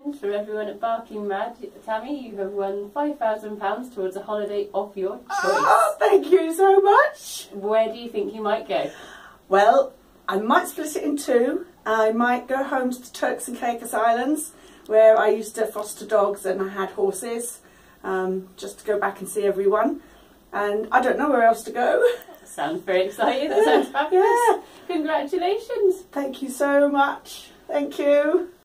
From everyone at Barking Mad, Tammy, you have won £5,000 towards a holiday of your choice. Oh, thank you so much. Where do you think you might go? Well, I might split it in two. I might go home to the Turks and Caicos Islands, where I used to foster dogs and I had horses, just to go back and see everyone. And I don't know where else to go. Sounds very exciting. That sounds fabulous. Yeah. Congratulations. Thank you so much. Thank you.